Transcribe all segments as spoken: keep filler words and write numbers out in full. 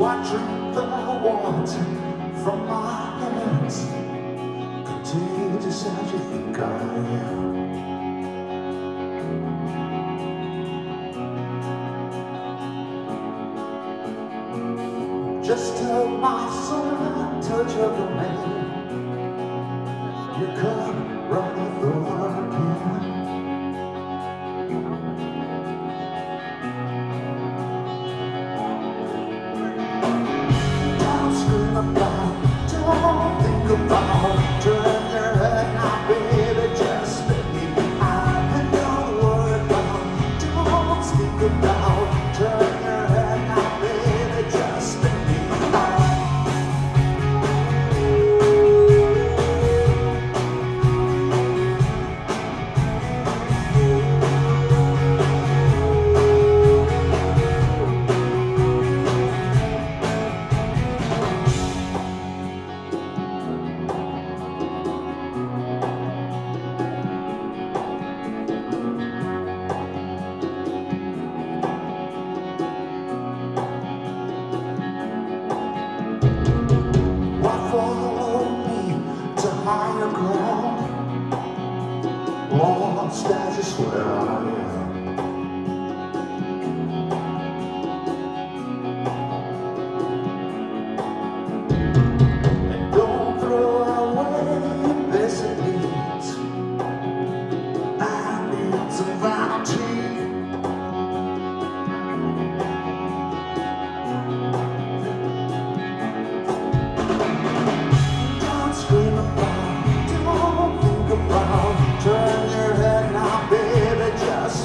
I drink the water from my hands, contagious as you think I am. Just tell my son, touch of your man, you come right off the water can. Don't think about turn your head now, baby, just let me out. And don't worry about, don't speak about, turn your head now, baby, just let me out. Higher ground, lost as I swear I am. And don't throw away this it needs. I need some vanity. Don't scream about, turn your head now, baby, just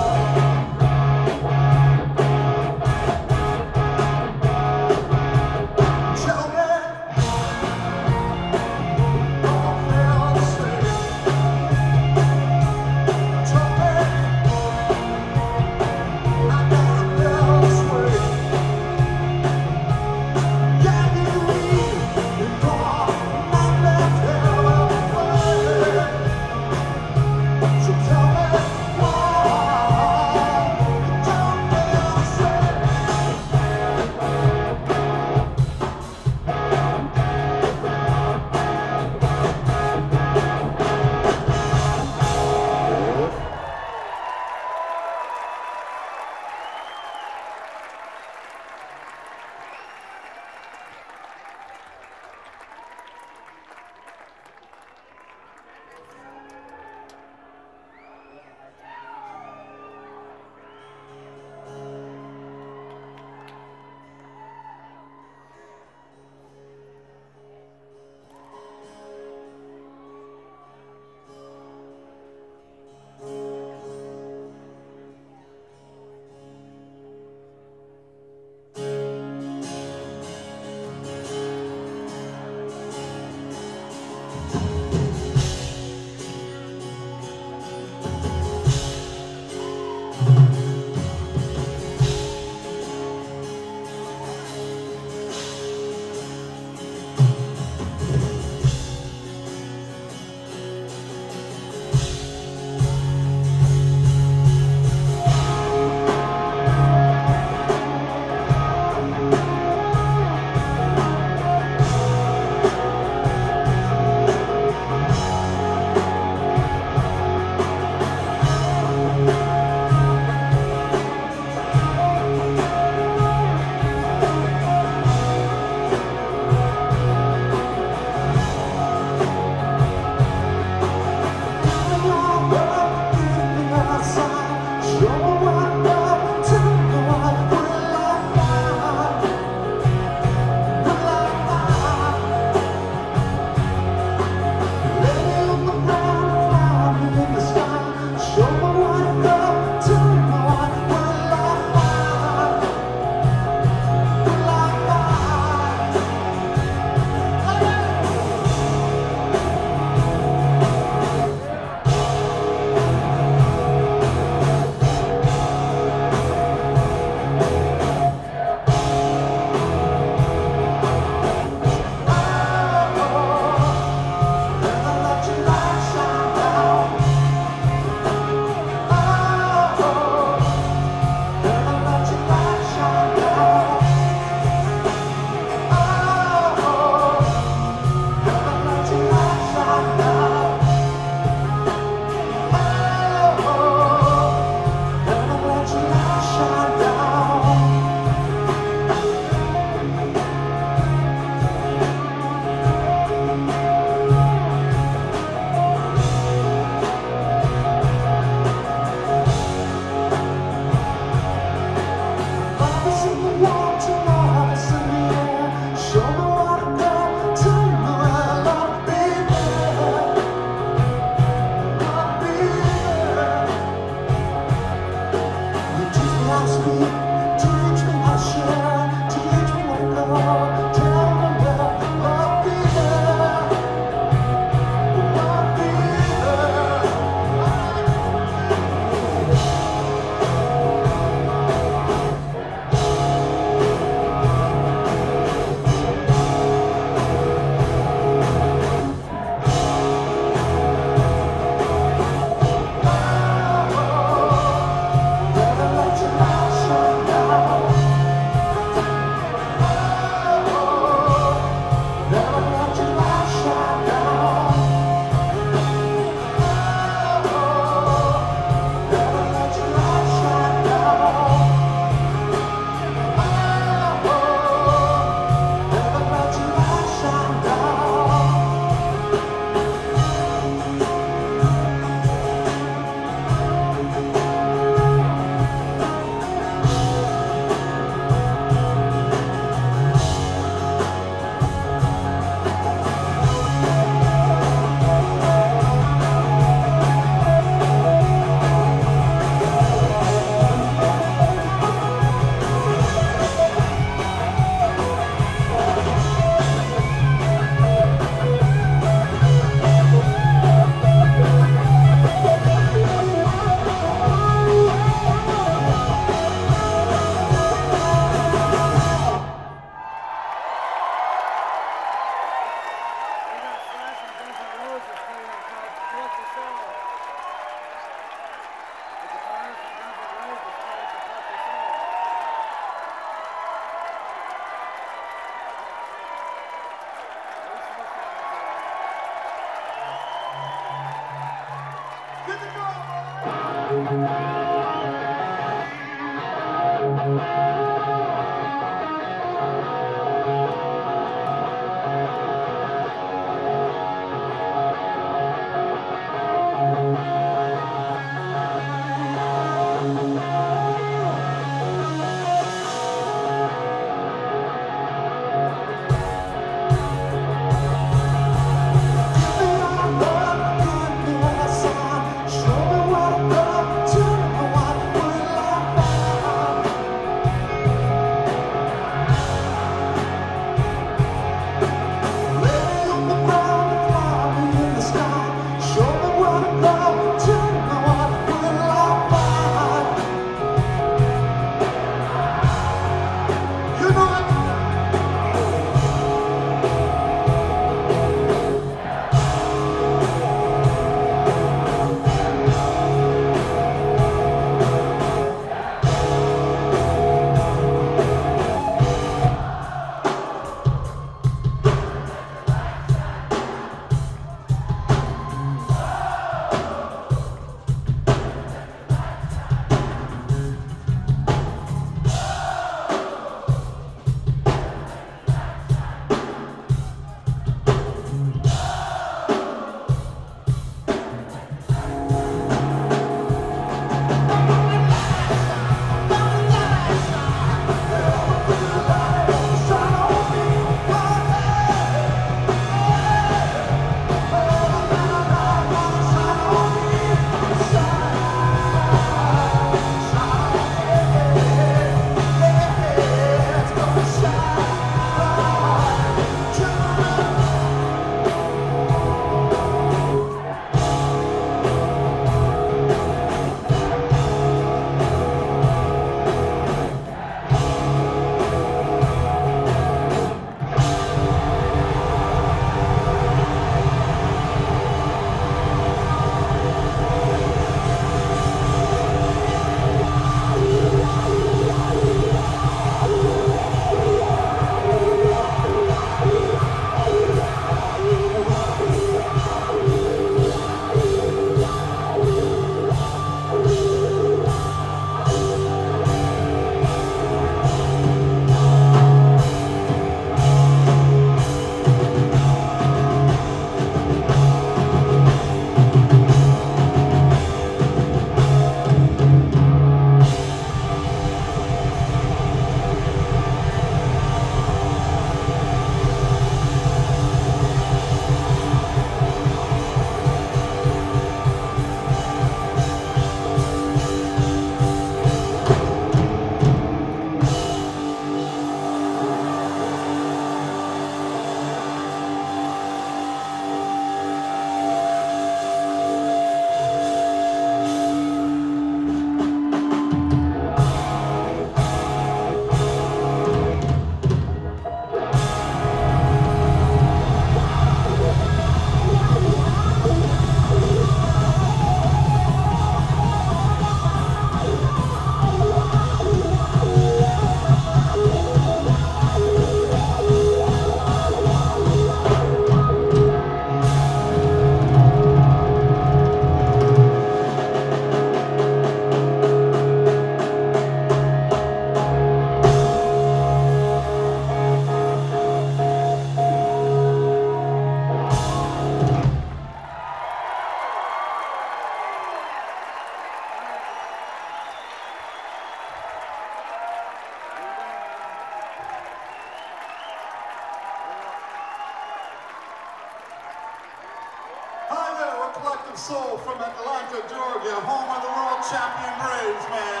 Soul from Atlanta, Georgia, home of the world champion Braves, man.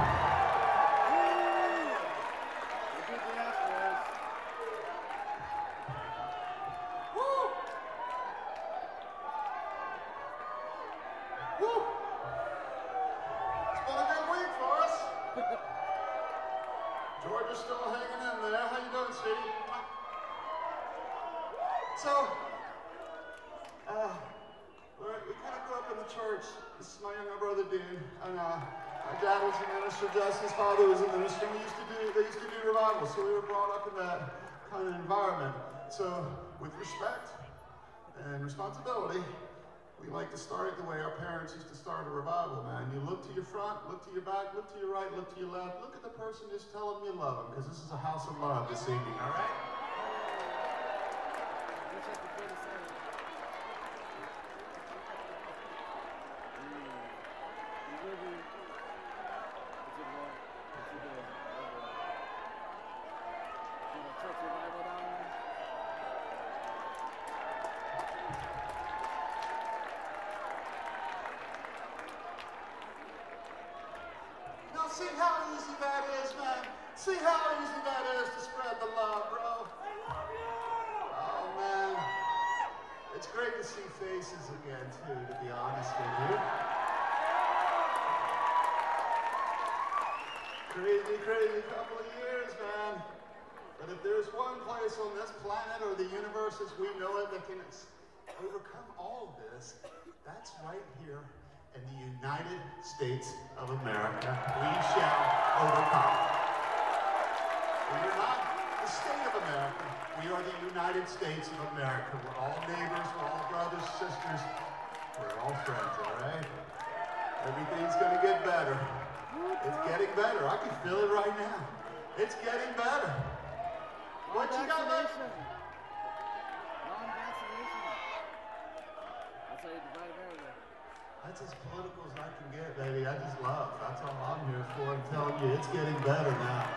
Woo! Woo! It's been a good week for us. Georgia's still hanging in there. How you doing, sweetie? So, uh, We're, we kind of grew up in the church. This is my younger brother, Dean, and uh, my dad was a minister, just his father was a minister. We used to do, they used to do revival, so we were brought up in that kind of environment. So, with respect and responsibility, we like to start it the way our parents used to start a revival, man. You look to your front, look to your back, look to your right, look to your left. Look at the person, just tell them you love them, because this is a house of love this evening, all right? See how easy that is, man. See how easy that is to spread the love, bro. I love you! Oh, man. It's great to see faces again, too, to be honest with you. Crazy, crazy couple of years, man. But if there's one place on this planet or the universe as we know it that can overcome all of this, that's right here. In the United States of America, we shall overcome. We are not the state of America. We are the United States of America. We're all neighbors, we're all brothers, sisters. We're all friends, all right? Everything's gonna get better. It's getting better. I can feel it right now. It's getting better. What you got left? Non-vaccination. That's how you divide America. That's as political as I can get, baby. I just love. That's all I'm here for. I'm telling you, it's getting better now.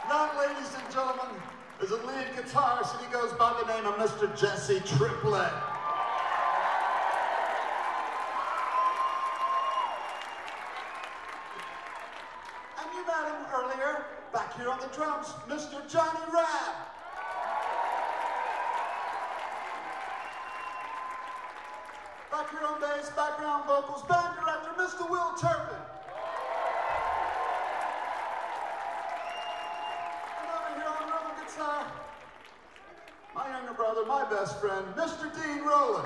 That, ladies and gentlemen, is a lead guitarist, and he goes by the name of Mister Jesse Triplett. And you met him earlier, back here on the drums, Mister Johnny Rabb. Back here on bass, background vocals, band director, Mister Will Turpin. Uh, my younger brother, my best friend, Mister Dean Rowland.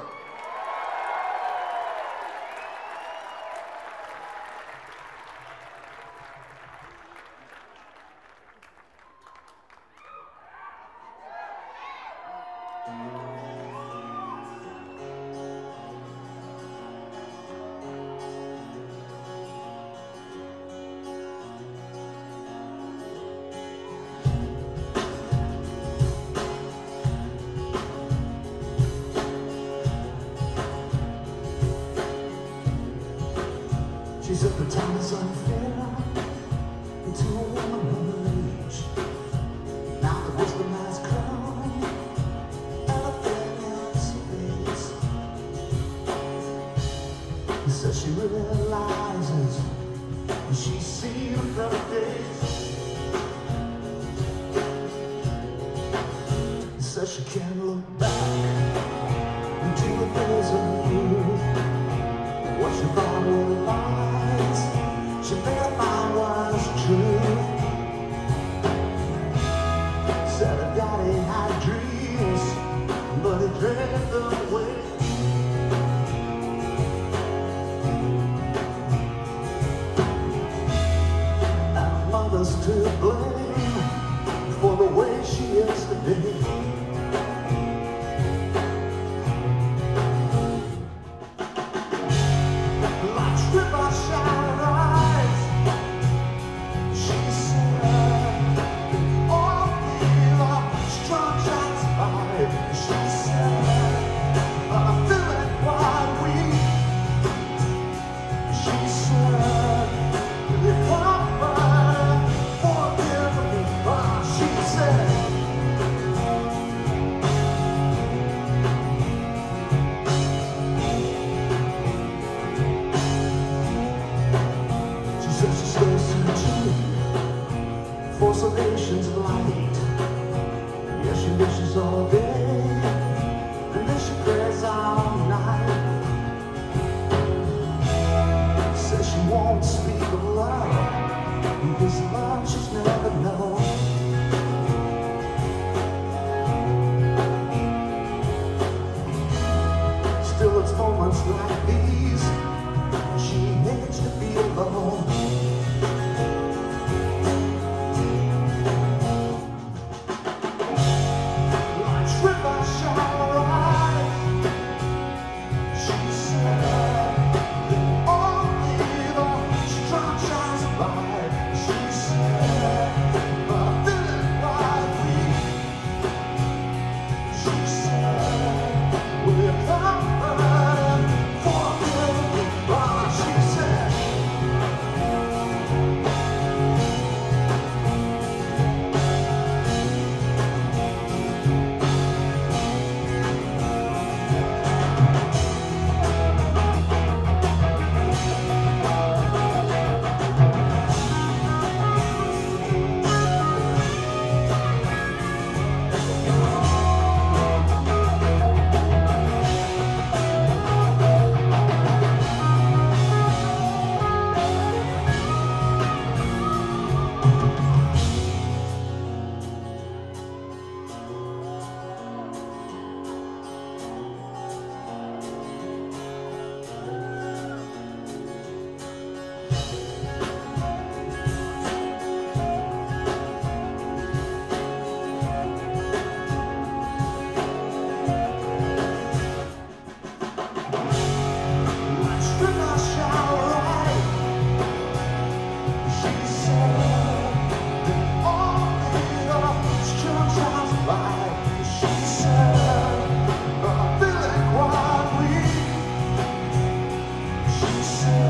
She said the time is unfair to a woman her age. Now the wisdom has come, everything is space. He says she realizes she's seen a better days. He says she can't look back into the days of youth. What she thought were lies, she may find was true. Said her daddy had dreams, but he dreamed them away. And her mother's to blame for the way she is today. For nations light, yeah, she wishes all day, and then she prays all night. Says she won't speak of love, because love she's never known. Still it's moments like these she hates to be alone.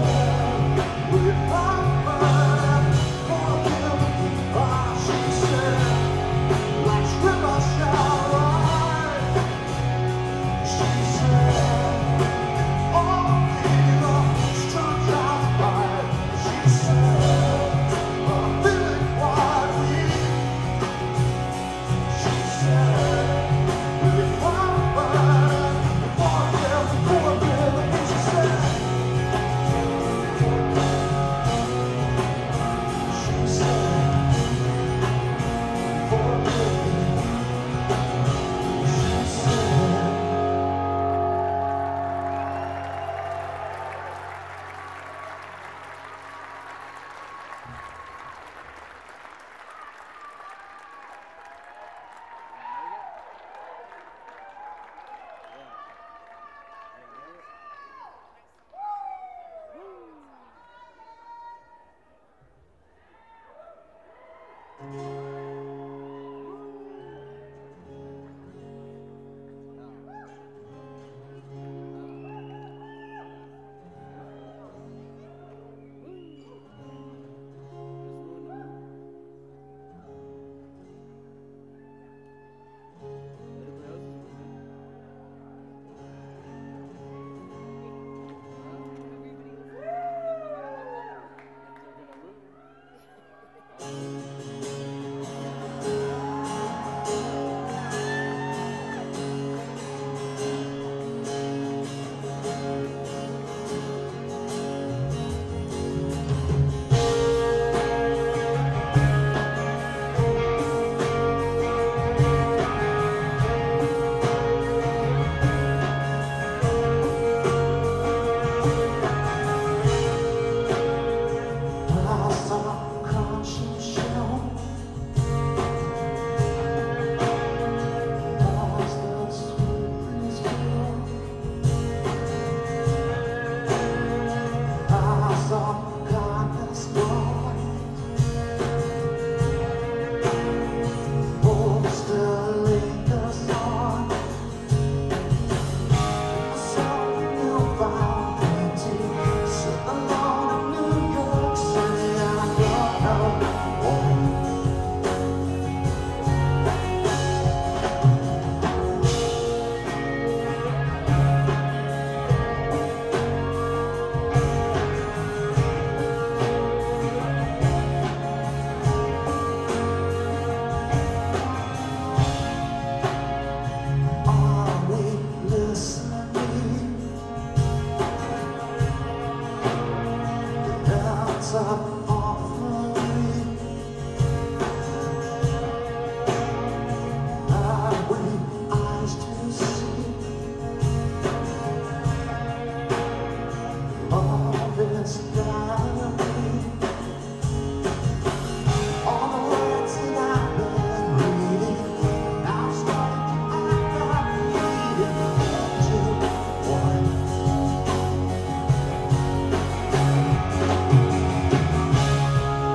She said One.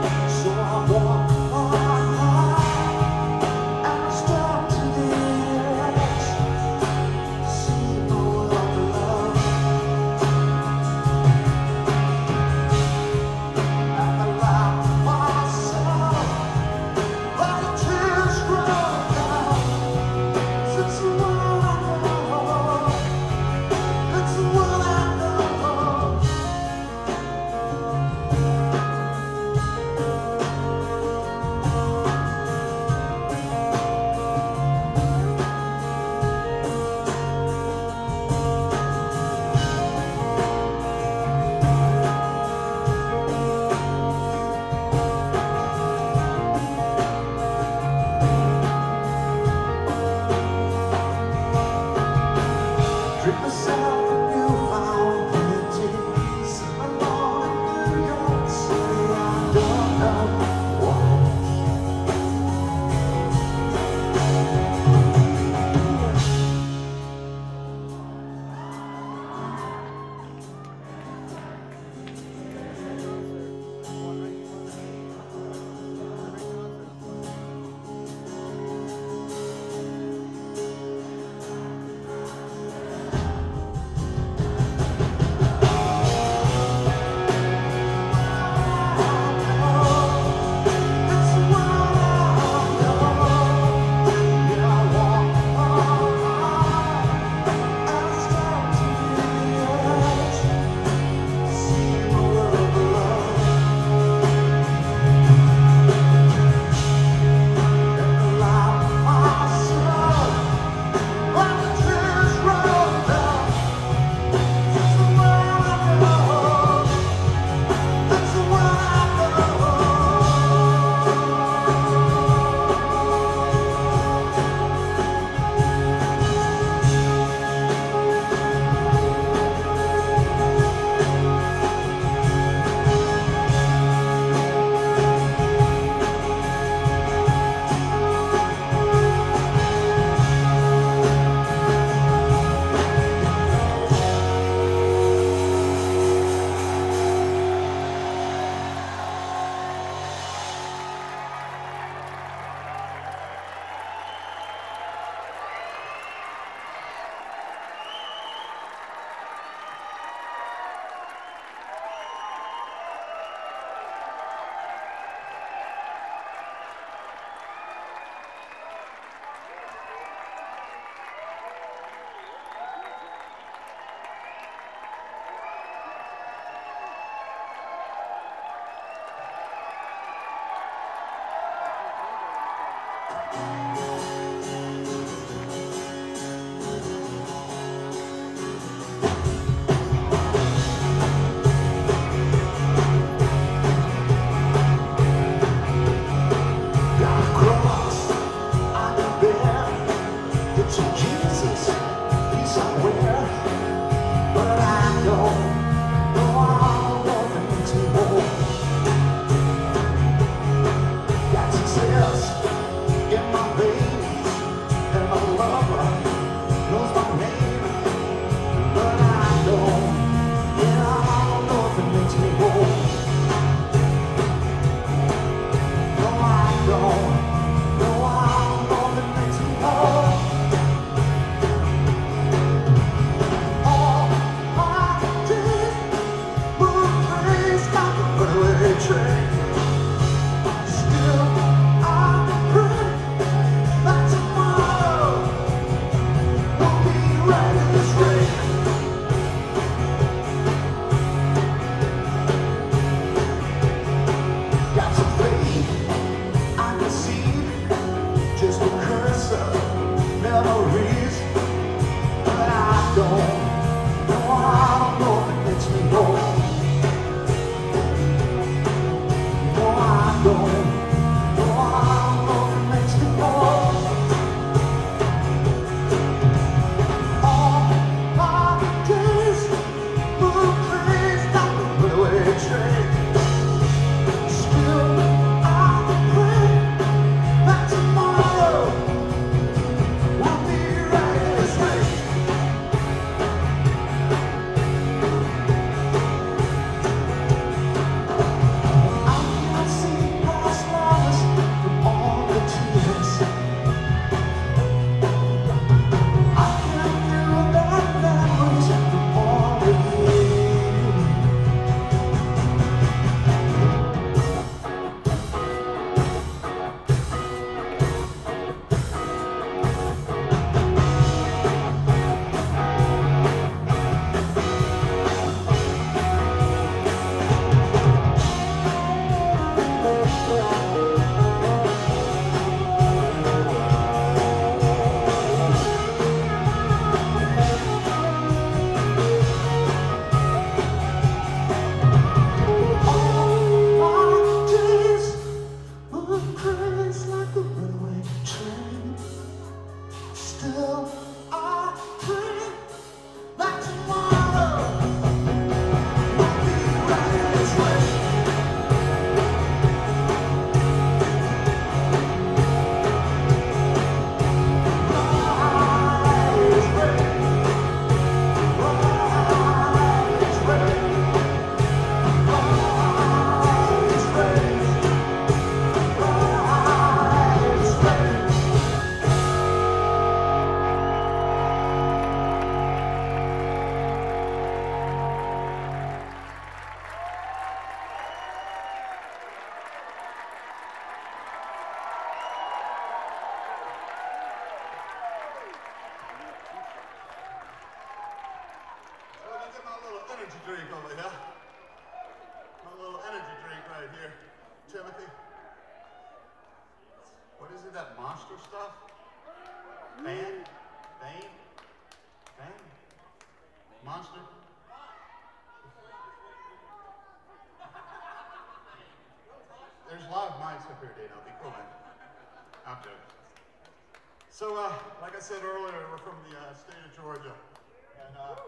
So, uh, like I said earlier, we're from the uh, state of Georgia, and uh,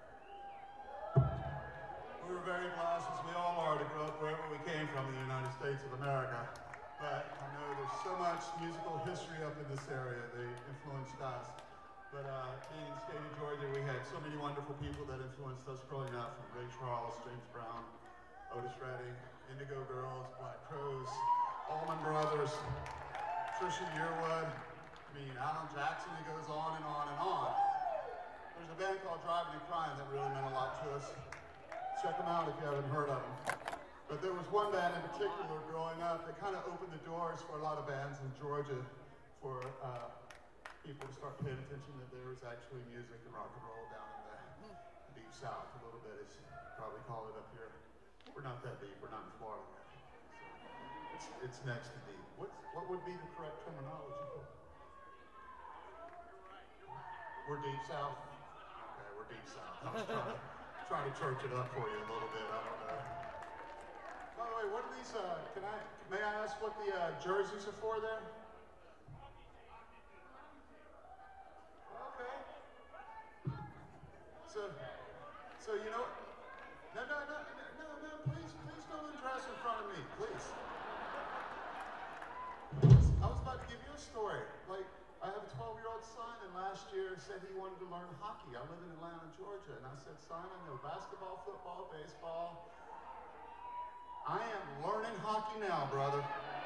we were very blessed, as we all are, to grow up wherever we came from in the United States of America. But I know there's so much musical history up in this area. They influenced us. But uh, in the state of Georgia, we had so many wonderful people that influenced us growing up, from Ray Charles, James Brown, Otis Redding, Indigo Girls, Black Crowes, Allman Brothers, Trisha Yearwood, I mean, Alan Jackson, it goes on and on and on. There's a band called Driving and Crying that really meant a lot to us. Check them out if you haven't heard of them. But there was one band in particular growing up that kind of opened the doors for a lot of bands in Georgia for uh, people to start paying attention that there was actually music and rock and roll down in the deep south, a little bit, as you probably call it up here. We're not that deep, we're not in Florida. So it's, it's next to deep. What's, what would be the correct terminology? We're deep south? Okay, we're deep south. I was trying to, trying to church it up for you a little bit. I don't know. By the way, what are these, uh, can I, may I ask what the uh, jerseys are for there? Okay. So, so you know, no, no, no, no, no, no, please, please don't undress in front of me, please. I was about to give you a story. Like, I have a twelve-year-old son, and last year said he wanted to learn hockey. I live in Atlanta, Georgia, and I said, son, I know basketball, football, baseball. I am learning hockey now, brother.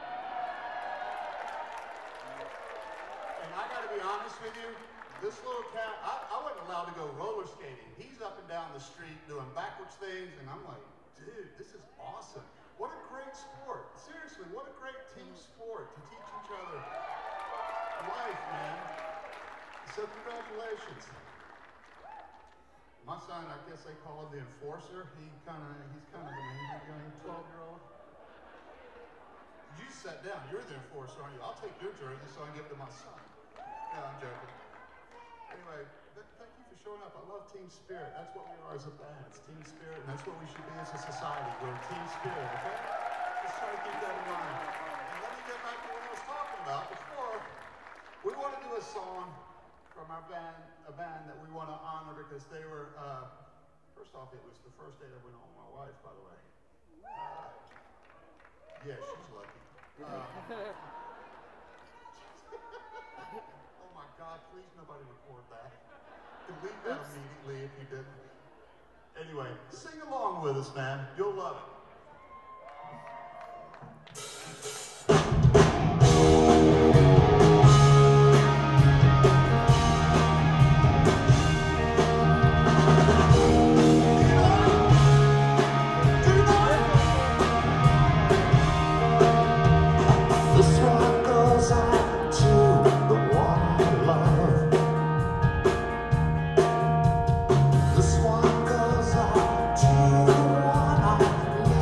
And I gotta be honest with you, this little cat, I, I wasn't allowed to go roller skating. He's up and down the street doing backwards things, and I'm like, dude, this is awesome. What a great sport. Seriously, what a great team sport to teach each other life, man. So congratulations. My son, I guess they call him the enforcer. He kind of, he's kind of an angry young twelve-year-old. You sat down. You're the enforcer, aren't you? I'll take your jersey so I can give it to my son. No, I'm joking. Anyway, th thank you for showing up. I love team spirit. That's what we are as a band. It's team spirit, and that's what we should be as a society. We're a team spirit, okay? Just try to keep that in mind. And let me get back to what I was talking about before. We want to do a song from our band, a band that we want to honor because they were, uh, first off, it was the first day that went on with my wife, by the way. Uh, yeah, she's lucky. Uh, oh my God, please nobody record that. Delete that immediately if you didn't. Anyway, sing along with us, man. You'll love it. This one goes out to the one I love.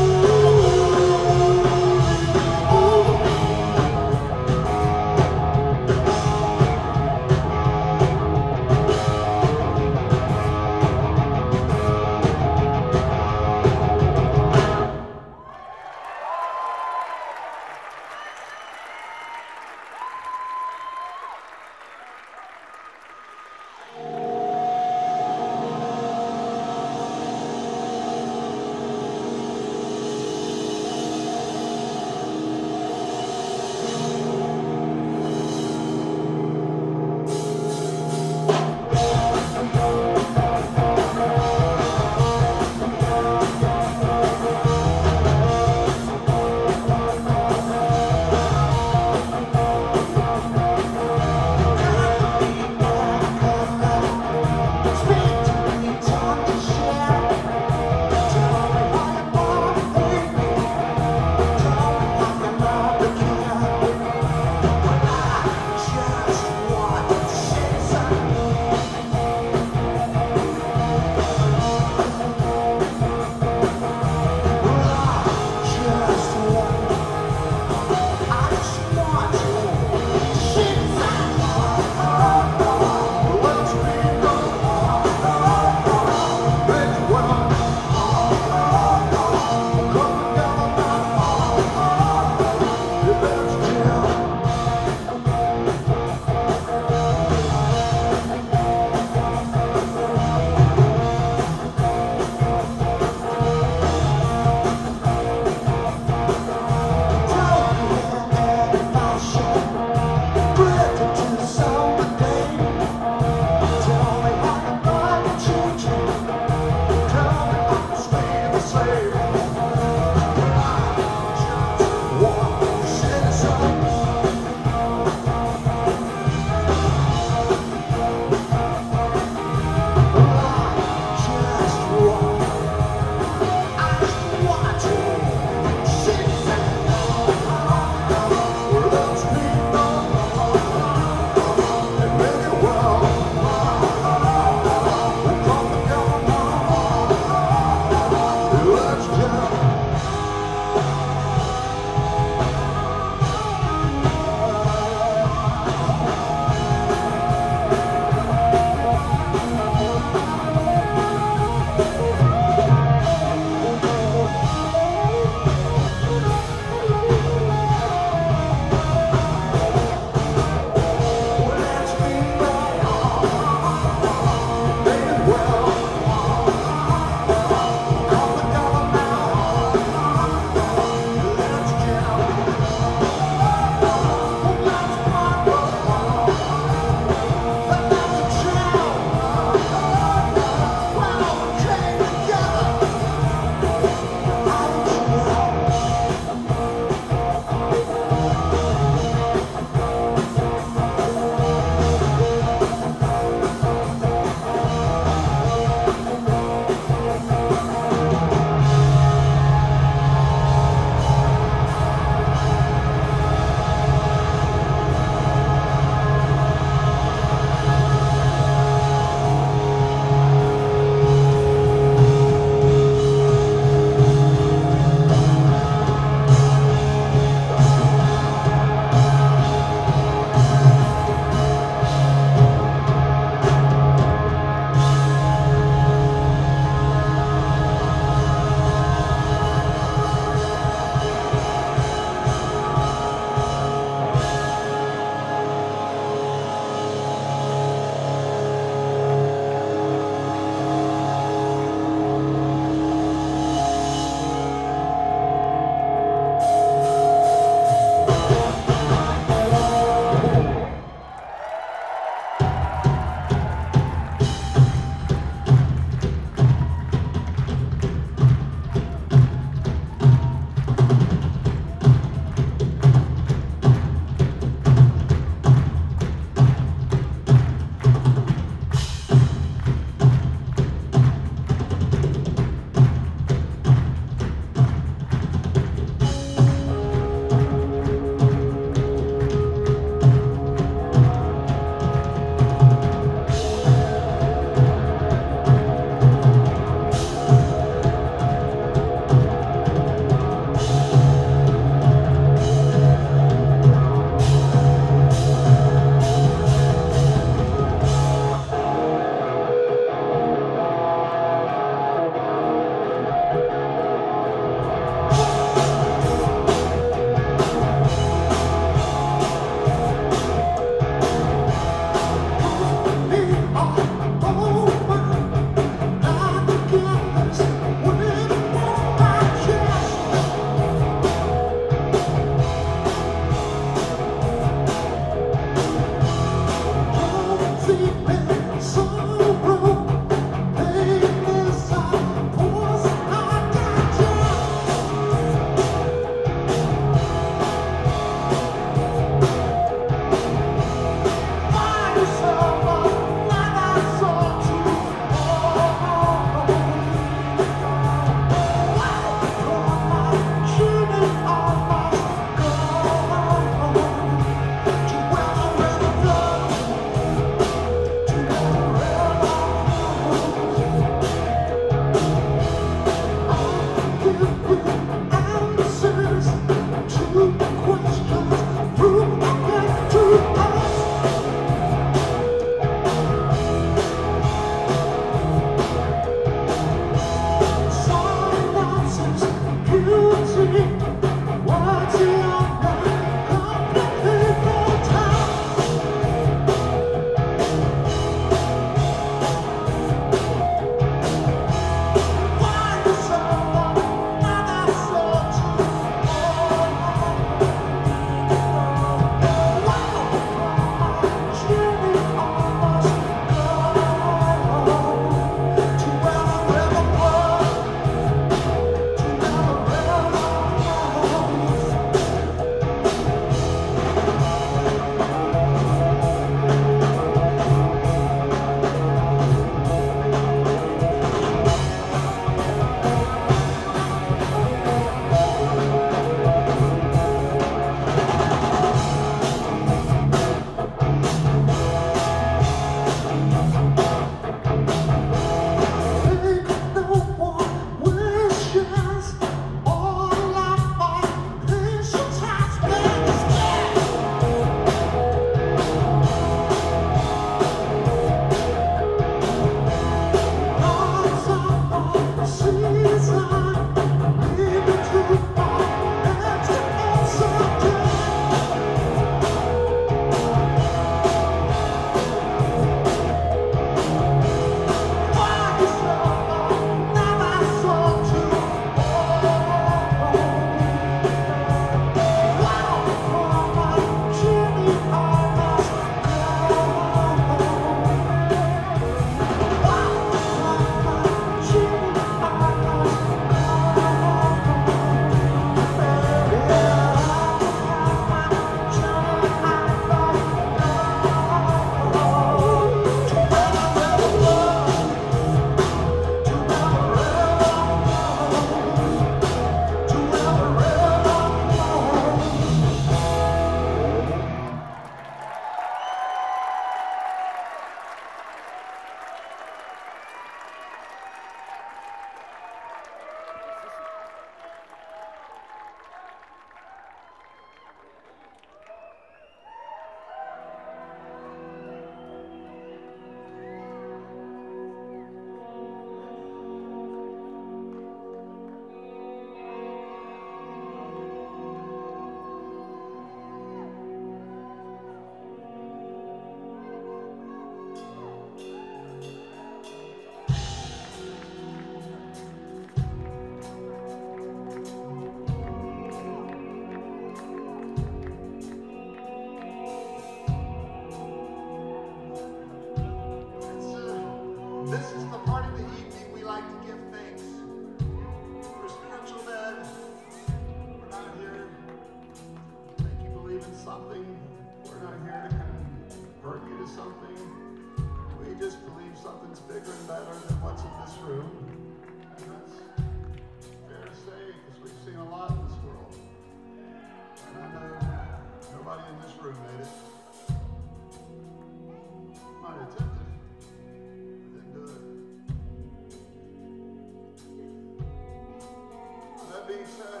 beach, huh?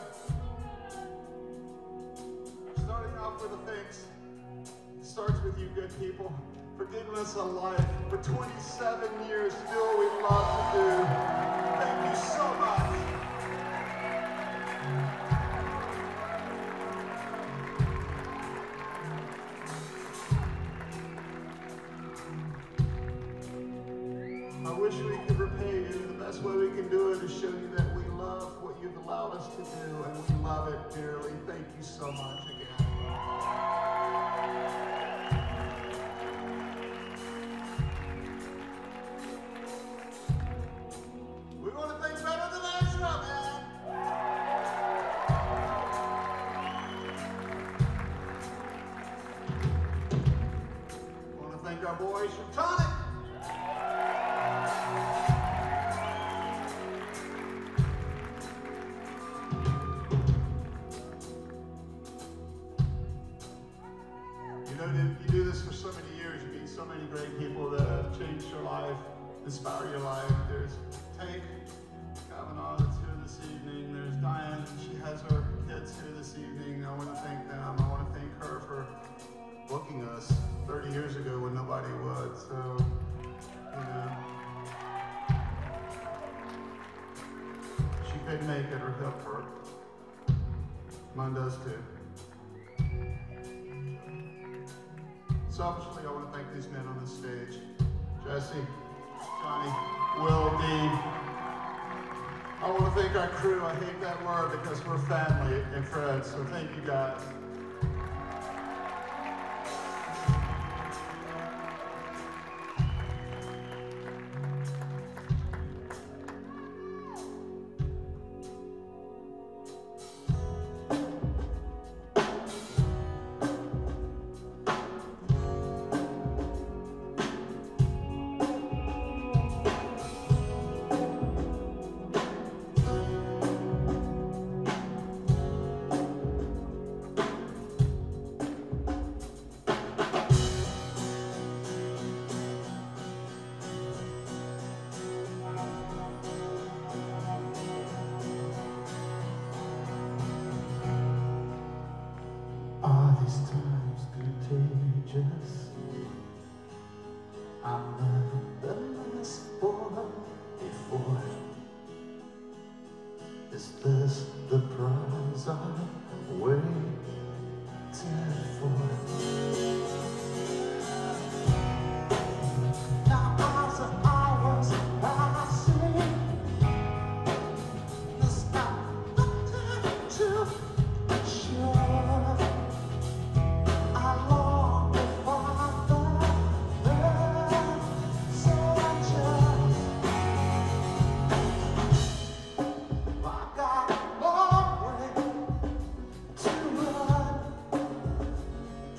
Starting off with the thanks. It starts with you good people for giving us a life for twenty-seven years to do what we love to do. Thank you so much. I wish we could repay you. The best way we can do it is show you that we love what you've allowed us to do, and we love it dearly. Thank you so much again. We want to think better than extra, man. We want to thank our boys from Tonic. You do this for so many years. You meet so many great people that have changed your life, inspire your life. There's Tank Kavanaugh that's here this evening. There's Diane, she has her kids here this evening. I want to thank them. I want to thank her for booking us thirty years ago when nobody would. So, you know, she couldn't make it, her hip hurt. Mine does too. Selfishly, I want to thank these men on this stage. Jesse, Johnny, Will, Dean. I want to thank our crew. I hate that word because we're family and friends, so thank you guys. Are these times contagious? I've never been this boy before. Is this the prize I'm waiting for? Now hours and hours passing. There's not the time to share. I long to find the soldiers. I got a long way to run.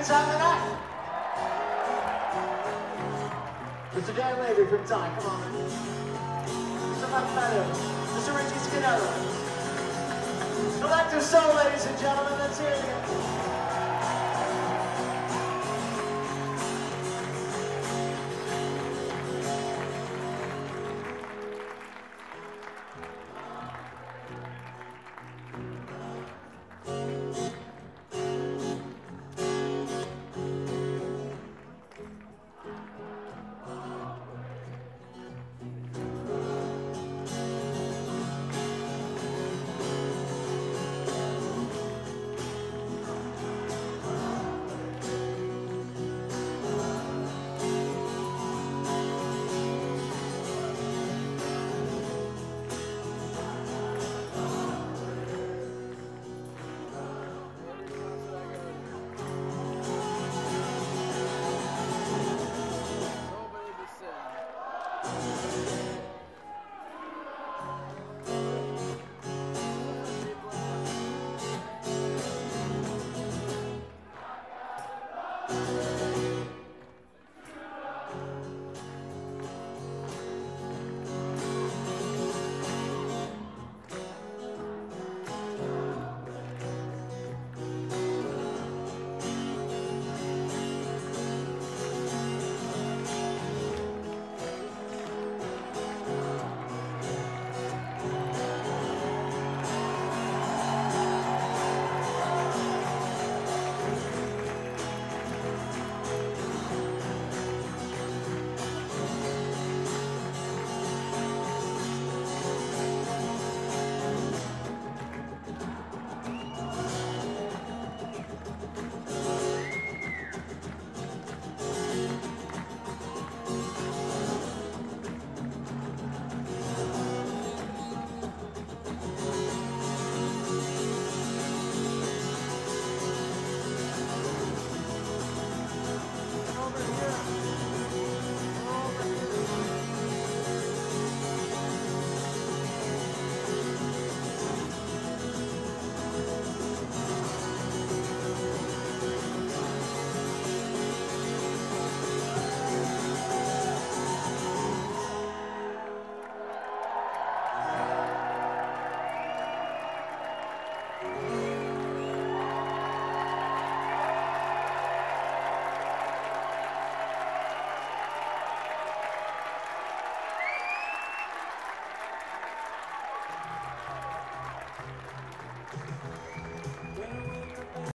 second time tonight. Mister Dan Levy from Time, come on. Mister Mike Meadow, Mister Richie Skinner. Collective Soul, ladies and gentlemen, let's hear it again.